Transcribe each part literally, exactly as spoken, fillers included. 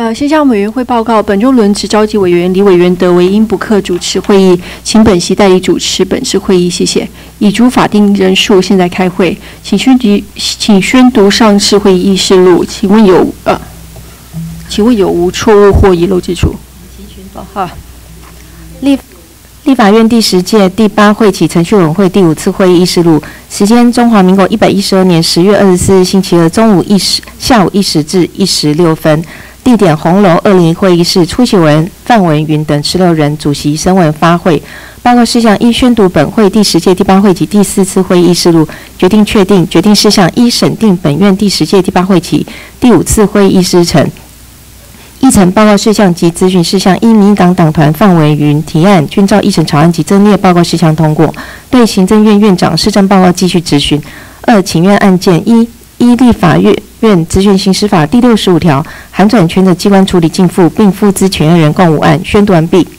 呃，先向委员会报告，本周轮值召集委员李委员德为因补课主持会议，请本席代理主持本次会议，谢谢。已逐法定人数，现在开会，请宣读，请宣读上次会议议事录。请问有呃，请问有无错误或遗漏之处？好， 立立法院第十届第八会期程序委员会第五次会议议事录，时间：中华民国一百一十二年十月二十四日星期二中午一时下午一时至一时六分。地点：红楼二零一会议室，出席人范文云等十六人，主席申文发会。报告事项一：宣读本会第十届第八会期第四次会议议事录，决定确定决定事项一：审定本院第十届第八会期第五次会议议事程。议程报告事项及咨询事项：一、民进党党团范文云提案，均照议程草案及增列报告事项通过。对行政院院长施政报告继续质询。二、请愿案件一。依立法院咨询行使法第六十五条，函转权责机关处理进付，并付资权益人共五案。宣读完毕。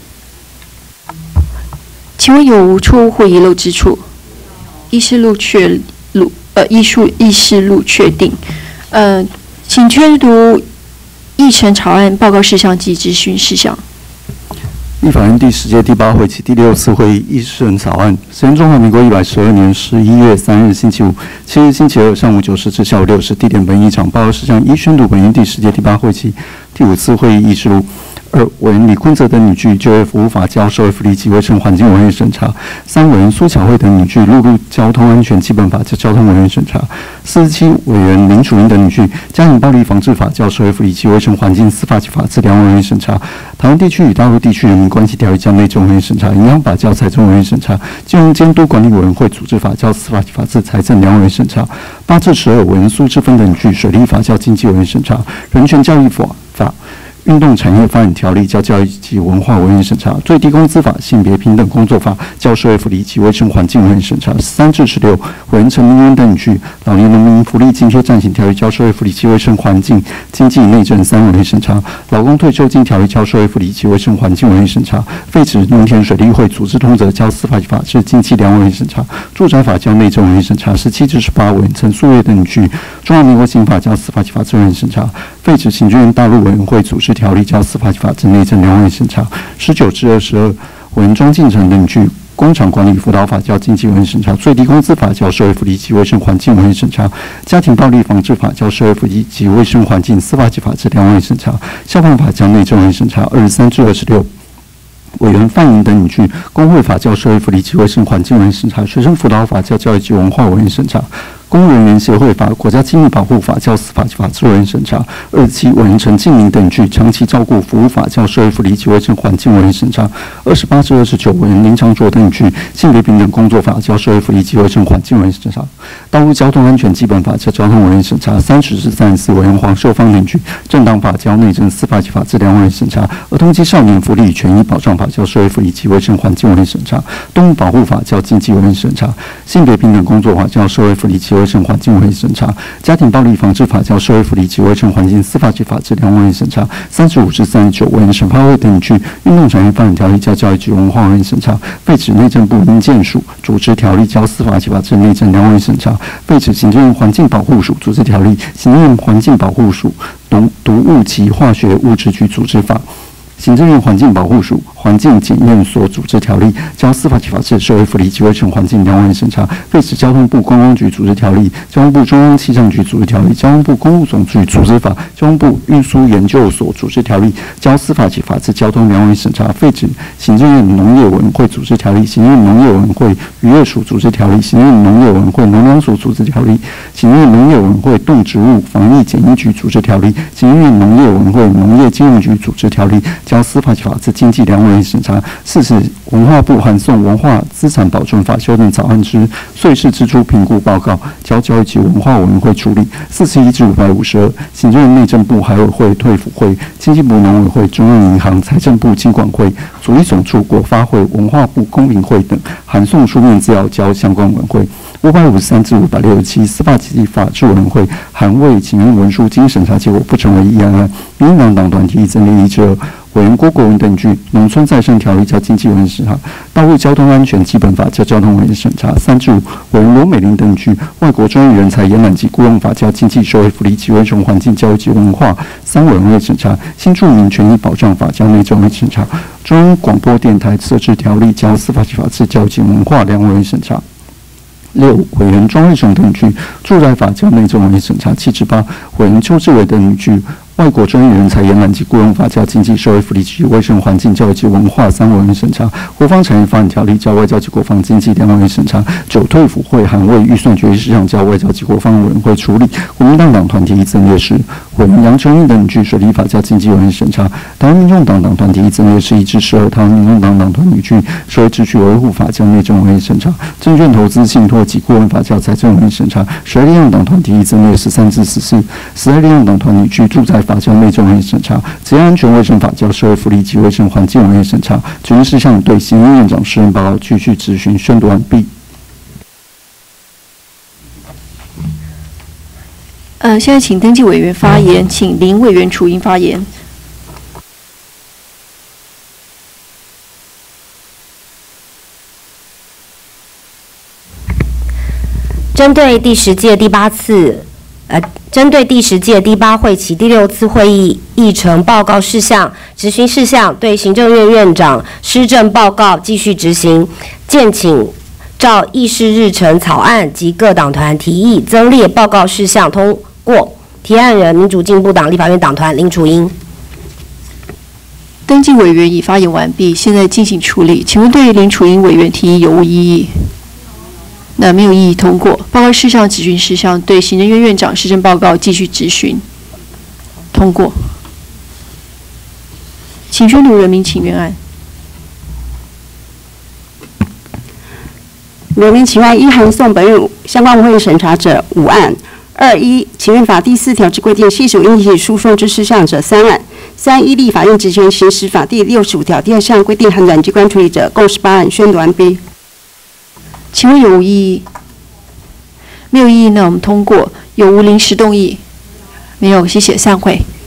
请问有无错误或遗漏之处？议事录确录，呃，议事议事录确定。呃，请宣读议程草案报告事项及质询事项。 立法院第十届第八会期第六次会议议事草案，时间：中华民国一百十二年十一月三日星期五，七日星期二上午九时至下午六时，地点本议场。报告事项一：宣读本院第十届第八会期第五次会议议事录。二、委员李坤泽等女婿就业服务法交社会福利及卫生环境委员审查。三、委员苏巧慧等女婿陆路交通安全基本法交交通委员审查。四十七、委员林楚英等女婿家庭暴力防治法交社会福利及卫生环境司法及法制两委员审查。台湾地区与大陆地区人民关系条例交内政委员审查。银行法交财政委员审查。金融监督管理委员会组织法交司法及法制财政两委员审查。八至十二、委员苏志芬等女婿水利法交经济委员审查。人权教育法法运动产业发展条例交教育及文化委员审查，最低工资法、性别平等工作法交社会福利及卫生环境委员审查。三至十六，委员陈明渊等女婿老年农民福利津贴暂行条例交社会福利及卫生环境经济内政三委员审查，劳工退休金条例交社会福利及卫生环境委员审查，废止农田水利会组织通则交司法及法制经济两委员审查，住宅法交内政委员审查。十七至十八，委员陈素月等女婿中华民国刑法交司法及法制委员审查，废止行政院大陆委员会组织条例交司法及法制内政两委员审查。十九至二十二，委员庄敬诚等据工厂管理辅导法交经济委员审查，最低工资法交社会福利及卫生环境委员审查，家庭暴力防治法交社会福利及卫生环境司法及法制两委员审查，消防法交内政委员审查。二十三至二十六。委员范莹等女婿工会法交社会福利及卫生环境委员审查，学生辅导法交教育及文化委员审查，公务人员协会法、国家机密保护法交司法及法制委员审查。二十七，委员陈敬明等女婿长期照顾服务法交社会福利及卫生环境委员审查。二十八至二十九，委员林长卓等女婿性别平等工作法交社会福利及卫生环境委员审查。道路交通安全基本法交交通委员审查。三十至三十四，委员黄秀芳等女婿政党法交内政司法及法制两委员审查。儿童及少年福利与权益保障法交社会福利及卫生环境委员审查。动物保护法交经济委员审查。性别平等工作法交社会福利及卫生环境委员审查，家庭暴力防治法交社会福利及卫生环境司法及法制两委员审查。三十五至三十九，委员审发会等据运动产业发展条例交教育及文化委员审查，废止内政部营建署组织条例交司法及法制内政两委员审查，废止行政院环境保护署组织条例、行政院环境保护署毒毒物及化学物质局组织法。行政院环境保护署环境检验所组织条例交司法及法制社会福利及卫生环境两委员审查，废止交通部观光局组织条例、交通部中央气象局组织条例、交通部公务总局组织法、交通部运输研究所组织条例交司法及法制交通两委员审查，废止行政院农业委员会组织条例、行政院农业委员会渔业署组织条例、行政院农业委员会农粮署组织条例、行政院农业委员会动植物防疫检疫局组织条例、行政院农业委员会农业金融局组织条例交司法及法制经济两委员审查。四是文化部函送文化资产保存法修订草案之税事支出评估报告交教育及文化委员会处理。四十一至五百五十二，行政院内政部海委会退辅会、经济部农委会、中央银行、财政部金管会、主计总处、国发会、文化部公民会等函送书面资料交相关委员会。五百五十三至五百六十七，司法及法制委员会函未请愿文书经审查结果不成为议案案，民进党党团提议增列一至二， 委员郭国文等据《农村再生条例》交经济委员审查；道路交通安全基本法交交通委员审查。三至五委员罗美玲等据《外国专业人才延揽及雇用法》交经济社会福利及卫生环境教育及文化三委员会审查；新住民权益保障法交内政委审查；中央广播电台设置条例交司法及法制教育及文化两委员审查。六委员庄瑞雄等据住宅法交内政委员审查。七至八委员邱志伟等据外国专业人才延揽及雇用法交经济社会福利及卫生环境教育及文化三委员审查。国防产业发展条例交外交及国防经济两委员审查。九退辅会函未预算决议事项交外交及国防委员会处理。国民党党团提议增列时，委员杨成义等据水利法交经济委员审查。台湾民众党党团提议增列是一至十二，台湾民众党党团据社会秩序维护法交内政委员审查。证券投资信托及顾问法交财政委员审查。时代力量党团提议增列十三至十四，时代力量党团据住宅法交内政委员审查。职业安全卫生法交社会福利及卫生环境委员审查。决议事项对行政院长施政报告继续质询宣读完毕。 呃，现在请登记委员发言，请林委员楚英发言。 针对第十届第八次，呃，针对第十届第八会期第六次会议议程报告事项、质询事项，对行政院院长施政报告继续执行，建请照议事日程草案及各党团提议增列报告事项通过。提案人民主进步党立法院党团林楚英。 登记委员已发言完毕，现在进行处理。请问对于林楚英委员提议有无异议？那没有异议，通过。报告事项、质询事项对行政院院长施政报告继续质询，通过。请宣读人民请愿案。 人民请愿一函送本院相关委员审查者五案。二一请愿法第四条之规定系属应起诉讼之事项者三案。三依立法院职权行使法第六十五条第二项规定函转机关处理者共十八案，宣读完毕。 请问有无异议？没有异议，那我们通过。有无临时动议？没有，谢谢，散会。